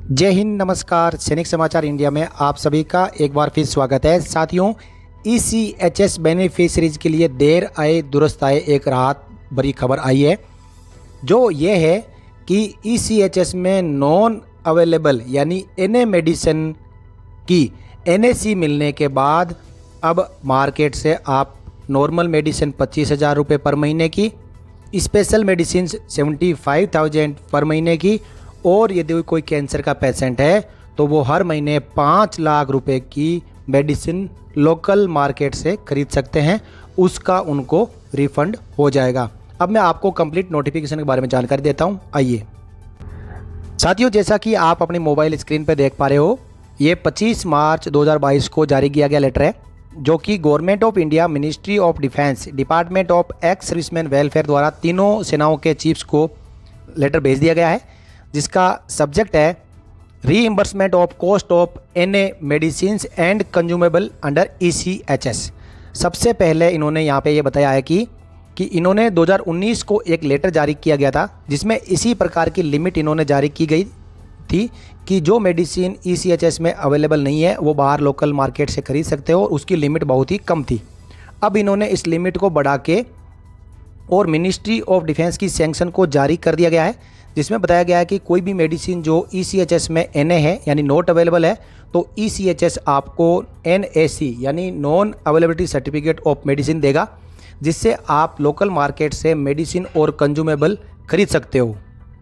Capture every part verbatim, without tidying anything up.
जय हिंद, नमस्कार। सैनिक समाचार इंडिया में आप सभी का एक बार फिर स्वागत है। साथियों, E C H S beneficiaries के लिए देर आए दुरुस्त आए एक राहत भरी खबर आई है, जो ये है कि ई सी एच एस में नॉन अवेलेबल यानी एन ए मेडिसिन की एन ए सी मिलने के बाद अब मार्केट से आप नॉर्मल मेडिसिन पच्चीस हज़ार रुपये पर महीने की, special medicine seventy five thousand पर महीने की, और यदि कोई कैंसर का पेशेंट है तो वो हर महीने पाँच लाख रुपए की मेडिसिन लोकल मार्केट से खरीद सकते हैं। उसका उनको रिफंड हो जाएगा। अब मैं आपको कंप्लीट नोटिफिकेशन के बारे में जानकारी देता हूं। आइए साथियों, जैसा कि आप अपनी मोबाइल स्क्रीन पर देख पा रहे हो, ये पच्चीस मार्च दो हज़ार बाईस को जारी किया गया लेटर है, जो कि government of India, ministry of defence, department of ex serviceman welfare द्वारा तीनों सेनाओं के चीफ्स को लेटर भेज दिया गया है, जिसका सब्जेक्ट है reimbursement of cost of N A medicine and consumable under E C H S. सबसे पहले इन्होंने यहाँ पे ये बताया है कि कि इन्होंने दो हज़ार उन्नीस को एक लेटर जारी किया गया था, जिसमें इसी प्रकार की लिमिट इन्होंने जारी की गई थी कि जो medicine E C H S में अवेलेबल नहीं है वो बाहर लोकल मार्केट से खरीद सकते हो, और उसकी लिमिट बहुत ही कम थी। अब इन्होंने इस लिमिट को बढ़ा के और मिनिस्ट्री ऑफ डिफेंस की सैंक्शन को जारी कर दिया गया है, जिसमें बताया गया है कि कोई भी मेडिसिन जो ई सी एच एस में एन ए है यानी नॉट अवेलेबल है, तो ई सी एच एस आपको एन ए सी यानी non availability certificate of medicine देगा, जिससे आप लोकल मार्केट से मेडिसिन और कंज्यूमेबल खरीद सकते हो।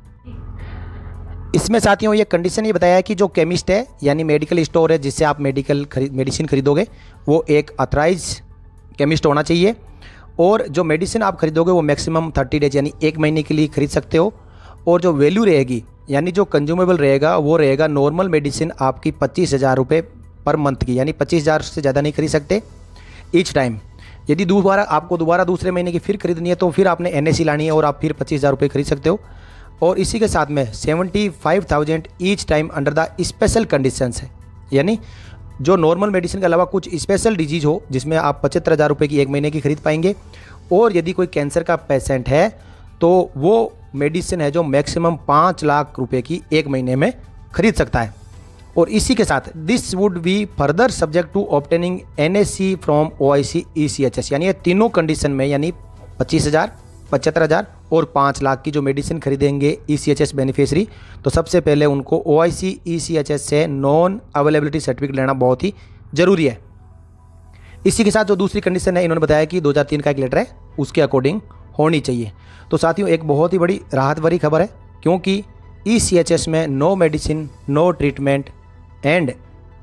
इसमें साथियों ये कंडीशन ये बताया है कि जो केमिस्ट है यानी मेडिकल स्टोर है जिससे आप मेडिकल खरीद मेडिसिन खरीदोगे, वो एक ऑथराइज केमिस्ट होना चाहिए, और जो मेडिसिन आप खरीदोगे वो मैक्सिमम थर्टी डेज यानी एक महीने के लिए खरीद सकते हो, और जो वैल्यू रहेगी यानी जो कंज्यूमेबल रहेगा वो रहेगा नॉर्मल मेडिसिन आपकी पच्चीस हज़ार रुपये पर मंथ की, यानी पच्चीस हज़ार से ज़्यादा नहीं खरीद सकते ईच टाइम। यदि दोबारा आपको दोबारा दूसरे महीने की फिर खरीदनी है तो फिर आपने एन ए सी लानी है और आप फिर पच्चीस हज़ार रुपये खरीद सकते हो, और इसी के साथ में seventy five thousand each time under the special conditions है, यानी जो नॉर्मल मेडिसिन के अलावा कुछ स्पेशल डिजीज हो जिसमें आप पचहत्तर हज़ार रुपये की एक महीने की खरीद पाएंगे, और यदि कोई कैंसर का पेशेंट है तो वो मेडिसिन है जो मैक्सिमम पाँच लाख रुपए की एक महीने में खरीद सकता है। और इसी के साथ this would be further subject to obtaining N A C from O I C E C H S, यानी ये तीनों कंडीशन में यानी पच्चीस हज़ार, पचहत्तर हज़ार और पाँच लाख की जो मेडिसिन खरीदेंगे E C H S beneficiary, तो सबसे पहले उनको O I C E C H S से नॉन अवेलेबिलिटी सर्टिफिकेट लेना बहुत ही ज़रूरी है। इसी के साथ जो दूसरी कंडीशन है, इन्होंने बताया कि दो हज़ार तीन का एक लेटर है उसके अकॉर्डिंग होनी चाहिए। तो साथियों एक बहुत ही बड़ी राहत भरी खबर है, क्योंकि ई सी एच एस में no medicine, no treatment and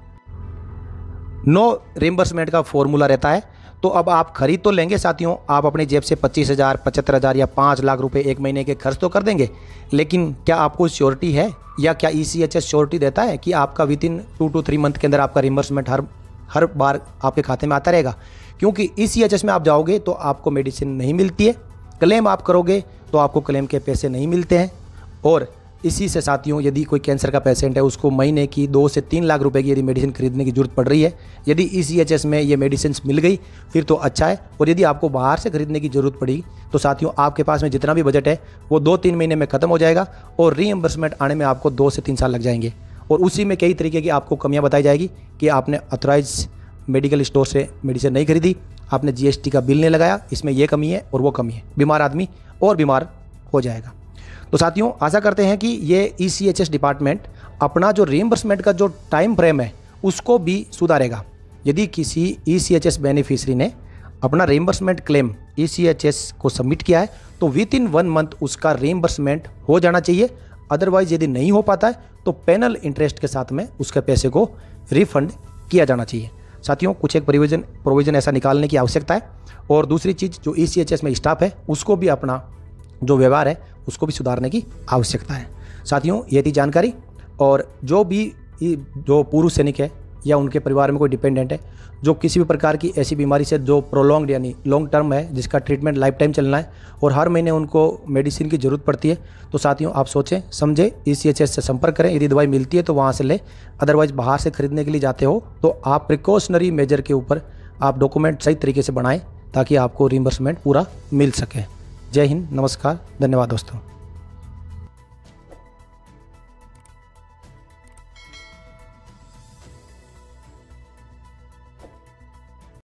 no reimbursement का फॉर्मूला रहता है। तो अब आप खरीद तो लेंगे साथियों, आप अपनी जेब से पच्चीस हज़ार, पचहत्तर हज़ार या पाँच लाख रुपए एक महीने के खर्च तो कर देंगे, लेकिन क्या आपको श्योरिटी है या क्या E C H S surety देता है कि आपका within two to three month के अंदर आपका रिम्बर्समेंट हर हर बार आपके खाते में आता रहेगा? क्योंकि ई सी एच एस में आप जाओगे तो आपको मेडिसिन नहीं मिलती है, क्लेम आप करोगे तो आपको क्लेम के पैसे नहीं मिलते हैं, और इसी से साथियों यदि कोई कैंसर का पेशेंट है उसको महीने की दो से तीन लाख रुपए की यदि मेडिसिन खरीदने की जरूरत पड़ रही है, यदि ई सी एच एस में ये मेडिसिन मिल गई फिर तो अच्छा है, और यदि आपको बाहर से खरीदने की ज़रूरत पड़ी तो साथियों आपके पास में जितना भी बजट है वो दो तीन महीने में ख़त्म हो जाएगा, और रीइंबर्समेंट आने में आपको दो से तीन साल लग जाएंगे, और उसी में कई तरीके की आपको कमियाँ बताई जाएगी कि आपने ऑथराइज मेडिकल स्टोर से मेडिसिन नहीं खरीदी, आपने जी एस टी का बिल नहीं लगाया, इसमें यह कमी है और वो कमी है, बीमार आदमी और बीमार हो जाएगा। तो साथियों आशा करते हैं कि ये E C H S department अपना जो रीइंबर्समेंट का जो टाइम फ्रेम है उसको भी सुधारेगा। यदि किसी E C H S beneficiary ने अपना reimbursement claim E C H S को सबमिट किया है तो विद इन वन मंथ उसका रीइंबर्समेंट हो जाना चाहिए। अदरवाइज यदि नहीं हो पाता है तो पेनल इंटरेस्ट के साथ में उसके पैसे को रिफंड किया जाना चाहिए। साथियों कुछ एक प्रोविजन प्रोविज़न ऐसा निकालने की आवश्यकता है, और दूसरी चीज़ जो ई सी एच एस में स्टाफ है उसको भी अपना जो व्यवहार है उसको भी सुधारने की आवश्यकता है। साथियों ये थी जानकारी, और जो भी जो पूर्व सैनिक है या उनके परिवार में कोई डिपेंडेंट है जो किसी भी प्रकार की ऐसी बीमारी से जो प्रोलॉन्ग्ड यानी लॉन्ग टर्म है जिसका ट्रीटमेंट लाइफ टाइम चलना है और हर महीने उनको मेडिसिन की ज़रूरत पड़ती है, तो साथियों आप सोचें समझे ई सी एच एस से संपर्क करें। यदि दवाई मिलती है तो वहाँ से ले, अदरवाइज बाहर से खरीदने के लिए जाते हो तो आप प्रिकॉशनरी मेजर के ऊपर आप डॉक्यूमेंट सही तरीके से बनाएं ताकि आपको रिम्बर्समेंट पूरा मिल सके। जय हिंद, नमस्कार, धन्यवाद दोस्तों।